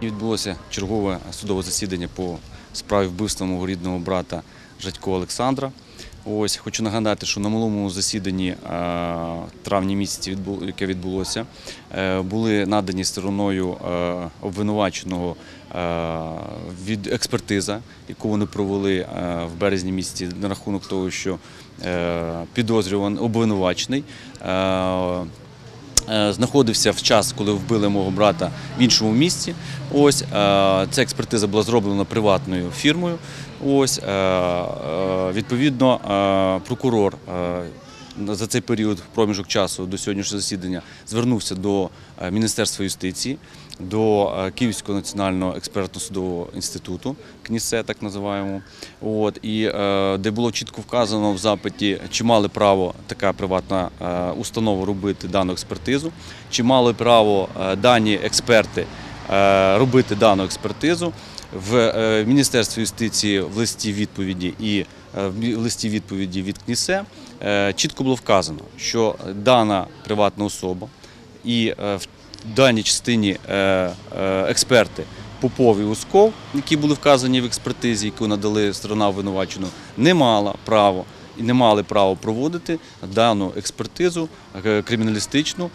Відбулося чергове судове засідання по справі вбивства мого рідного брата Жадько Олександра. Хочу нагадати, що на минулому засіданні травні місяці, яке відбулося, були надані стороною обвинуваченого від експертиза, яку вони провели в березні місяці на рахунок того, що підозрюваний обвинувачений знаходився в час, коли вбили мого брата, в іншому місці. Ця експертиза була зроблена приватною фірмою. Відповідно, прокурор за цей період, проміжок часу до сьогоднішнього засідання, звернувся до Міністерства юстиції, до Київського національного експертно-судового інституту, КНІСЕ так називаємо, де було чітко вказано в запиті, чи мали право така приватна установа робити дану експертизу, чи мали право дані експерти робити дану експертизу. В Міністерстві юстиції в листі відповіді і в листі відповіді від КНІСЕ чітко було вказано, що дана приватна особа і в даній частині експерти Попов і Усков, які були вказані в експертизі, яку надали сторона обвинуваченого, не мали право проводити дану експертизу криміналістичну,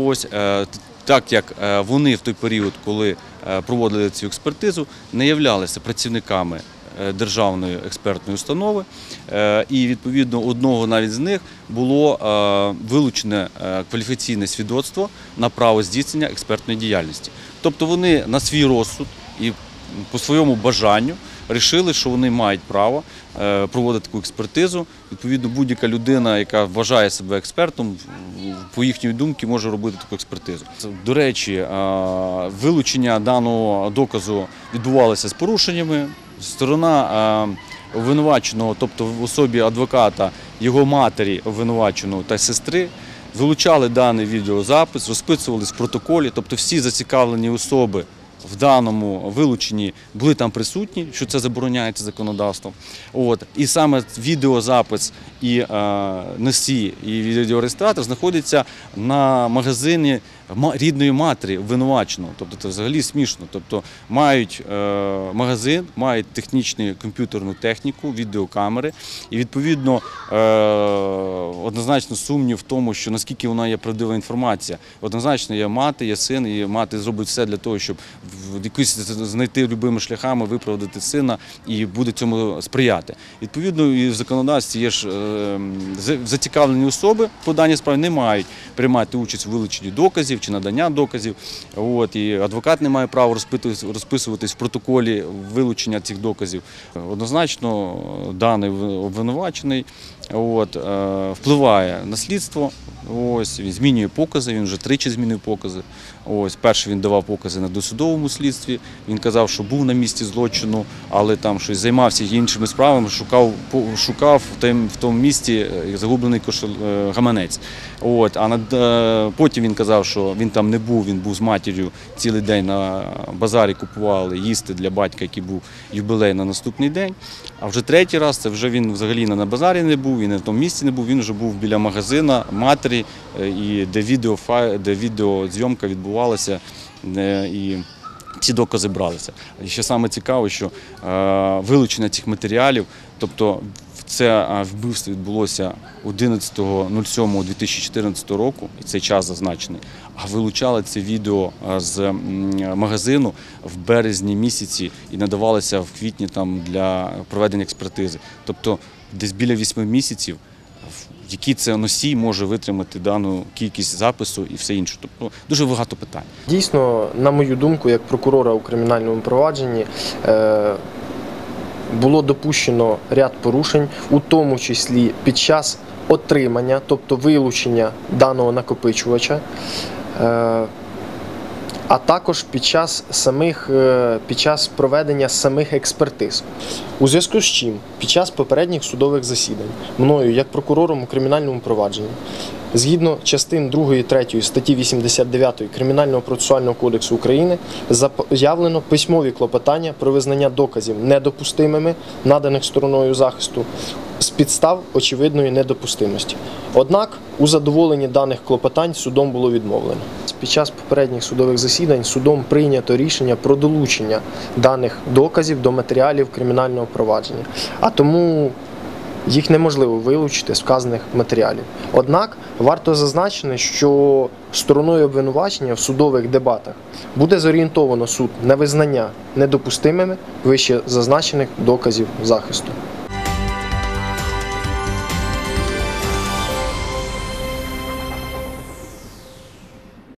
так як вони в той період, коли проводили цю експертизу, не являлися працівниками державної експертної установи, і відповідно одного навіть з них було вилучене кваліфікаційне свідоцтво на право здійснення експертної діяльності. Тобто вони на свій розсуд і по своєму бажанню вирішили, що вони мають право проводити таку експертизу. Відповідно, будь-яка людина, яка вважає себе експертом, по їхній думці, може робити таку експертизу. До речі, вилучення даного доказу відбувалося з порушеннями. Сторона обвинуваченого, тобто в особі адвоката, його матері обвинуваченого та сестри, вилучали даний відеозапис, розписувались в протоколі, тобто всі зацікавлені особи в даному вилученні були там присутні, що це забороняється законодавством. І саме відеозапис і носій, і відеореєстратор знаходяться на магазині рідної матері обвинуваченого. Тобто це взагалі смішно. Тобто мають магазин, мають технічну комп'ютерну техніку, відеокамери, і відповідно однозначно сумнів в тому, що наскільки вона є правдива інформація. Однозначно є мати, є син, і мати зробить все для того, щоб якось знайти любими шляхами, виправдати сина, і буде цьому сприяти. Відповідно, і в законодавстві є ж зацікавлені особи по даній справі не мають приймати участь у вилученні доказів чи надання доказів. І адвокат не має права розписуватись в протоколі вилучення цих доказів. Однозначно, даний обвинувачений впливає на слідство, він змінює покази, він вже тричі змінив покази. Перший він давав покази на досудовому слідстві, він казав, що був на місці злочину, але там щось займався іншими справами, шукав в тому місці загублений гаманець. Потім він казав, що він там не був, він був з матір'ю цілий день на базарі, купували їсти для батька, який був юбілей на наступний день. А вже третій раз, це вже він взагалі на базарі не був, він на тому місці не був, він вже був біля магазина матері, де відеозйомка відбувалася, і ці докази бралися. І ще саме цікаво, що вилучення цих матеріалів, тобто це вбивство відбулося 11.07.2014 року, і цей час зазначений, а вилучали це відео з магазину в березні місяці і надавалося в квітні для проведення експертизи. Тобто десь біля 8 місяців, який це носій може витримати дану кількість запису і все інше. Тобто дуже багато питань. Дійсно, на мою думку, як прокурора у кримінальному провадженні, було допущено ряд порушень, у тому числі під час отримання, тобто вилучення даного накопичувача, а також під час проведення самих експертиз. У зв'язку з чим під час попередніх судових засідань мною, як прокурором у кримінальному провадженні, згідно частин 2 і 3 статті 89 Кримінального процесуального кодексу України, заявлено письмові клопотання про визнання доказів недопустимими, наданих стороною захисту, з підстав очевидної недопустимості. Однак у задоволенні даних клопотань судом було відмовлено. під час попередніх судових засідань судом прийнято рішення про долучення даних доказів до матеріалів кримінального провадження, а тому їх неможливо вилучити з вказаних матеріалів. Однак варто зазначити, що стороною обвинувачення в судових дебатах буде зорієнтовано суд на визнання недопустимими вище зазначених доказів захисту.